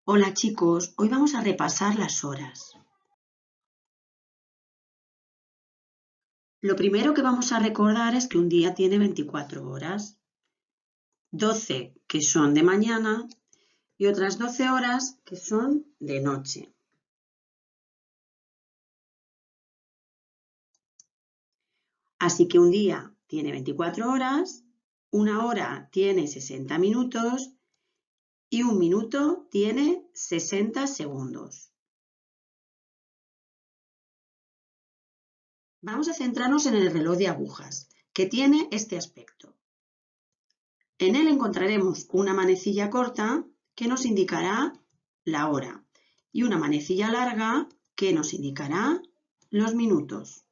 Hola chicos, hoy vamos a repasar las horas. Lo primero que vamos a recordar es que un día tiene 24 horas, 12 que son de mañana y otras 12 horas que son de noche. Así que un día tiene 24 horas, una hora tiene 60 minutos y un minuto tiene 60 segundos. Vamos a centrarnos en el reloj de agujas, que tiene este aspecto. En él encontraremos una manecilla corta que nos indicará la hora y una manecilla larga que nos indicará los minutos.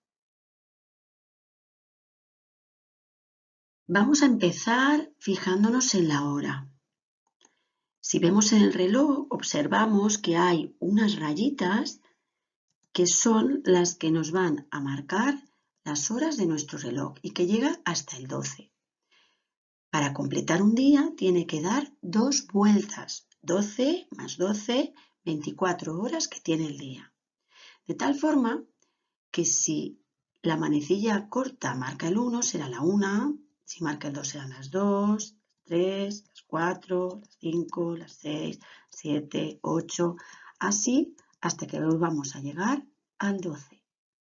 Vamos a empezar fijándonos en la hora. Si vemos en el reloj, observamos que hay unas rayitas que son las que nos van a marcar las horas de nuestro reloj y que llega hasta el 12. Para completar un día tiene que dar 2 vueltas, 12 más 12, 24 horas que tiene el día. De tal forma que si la manecilla corta marca el 1 será la 1, si marca el 2 serán las 2, las 3, las 4, las 5, las 6, 7, 8, así hasta que vamos a llegar al 12.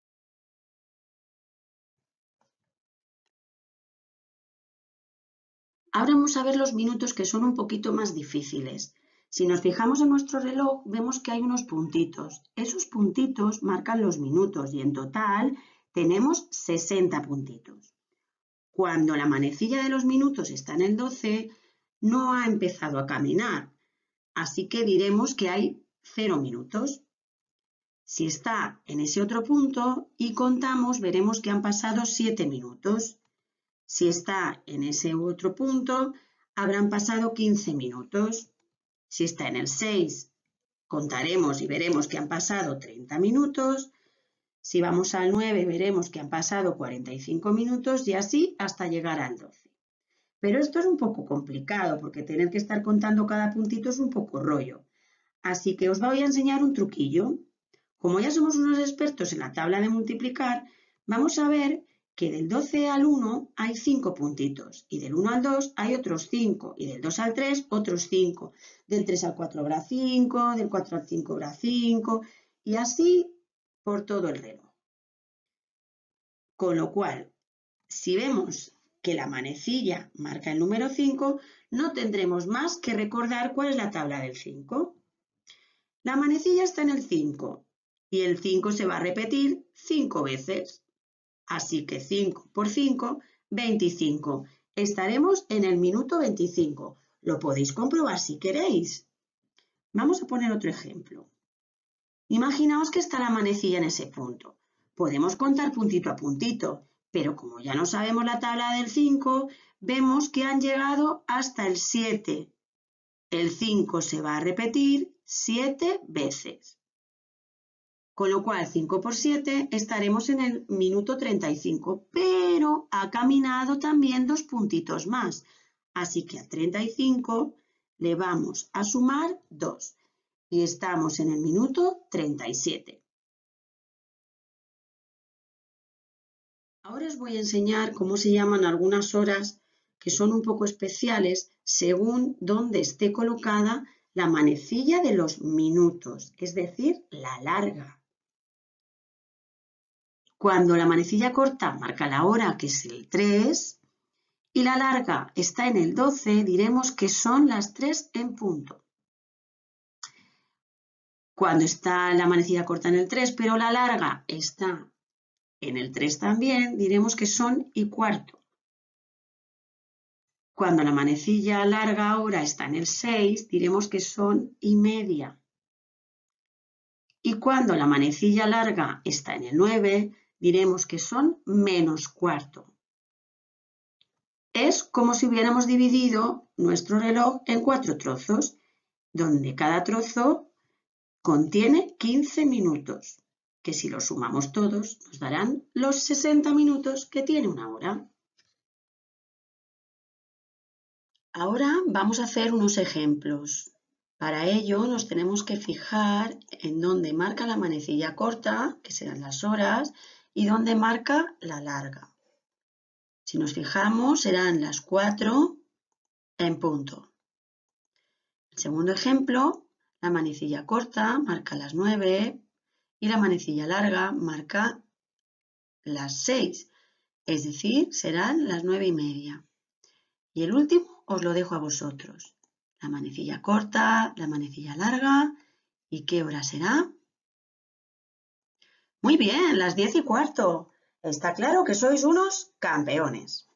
Ahora vamos a ver los minutos que son un poquito más difíciles. Si nos fijamos en nuestro reloj, vemos que hay unos puntitos. Esos puntitos marcan los minutos y en total tenemos 60 puntitos. Cuando la manecilla de los minutos está en el 12, no ha empezado a caminar, así que diremos que hay 0 minutos. Si está en ese otro punto y contamos, veremos que han pasado 7 minutos. Si está en ese otro punto, habrán pasado 15 minutos. Si está en el 6, contaremos y veremos que han pasado 30 minutos. Si vamos al 9, veremos que han pasado 45 minutos y así hasta llegar al 12. Pero esto es un poco complicado porque tener que estar contando cada puntito es un poco rollo. Así que os voy a enseñar un truquillo. Como ya somos unos expertos en la tabla de multiplicar, vamos a ver que del 12 al 1 hay 5 puntitos y del 1 al 2 hay otros 5 y del 2 al 3 otros 5. Del 3 al 4 habrá 5, del 4 al 5 habrá 5 y así por todo el reloj. Con lo cual, si vemos que la manecilla marca el número 5, no tendremos más que recordar cuál es la tabla del 5. La manecilla está en el 5 y el 5 se va a repetir 5 veces. Así que 5 por 5, 25. Estaremos en el minuto 25. Lo podéis comprobar si queréis. Vamos a poner otro ejemplo. Imaginaos que está la manecilla en ese punto. Podemos contar puntito a puntito, pero como ya no sabemos la tabla del 5, vemos que han llegado hasta el 7. El 5 se va a repetir 7 veces. Con lo cual, 5 por 7 estaremos en el minuto 35, pero ha caminado también 2 puntitos más. Así que a 35 le vamos a sumar 2 y estamos en el minuto 37. Ahora os voy a enseñar cómo se llaman algunas horas que son un poco especiales según dónde esté colocada la manecilla de los minutos, es decir, la larga. Cuando la manecilla corta marca la hora, que es el 3, y la larga está en el 12, diremos que son las 3 en punto. Cuando está la manecilla corta en el 3, pero la larga está en el 3 también, diremos que son y cuarto. Cuando la manecilla larga ahora está en el 6, diremos que son y media. Y cuando la manecilla larga está en el 9, diremos que son menos cuarto. Es como si hubiéramos dividido nuestro reloj en 4 trozos, donde cada trozo contiene 15 minutos, que si los sumamos todos nos darán los 60 minutos que tiene una hora. Ahora vamos a hacer unos ejemplos. Para ello nos tenemos que fijar en dónde marca la manecilla corta, que serán las horas, y dónde marca la larga. Si nos fijamos, serán las 4 en punto. El segundo ejemplo, la manecilla corta marca las 9 y la manecilla larga marca las 6, es decir, serán las 9:30. Y el último os lo dejo a vosotros. La manecilla corta, la manecilla larga, ¿y qué hora será? Muy bien, las 10:15. Está claro que sois unos campeones.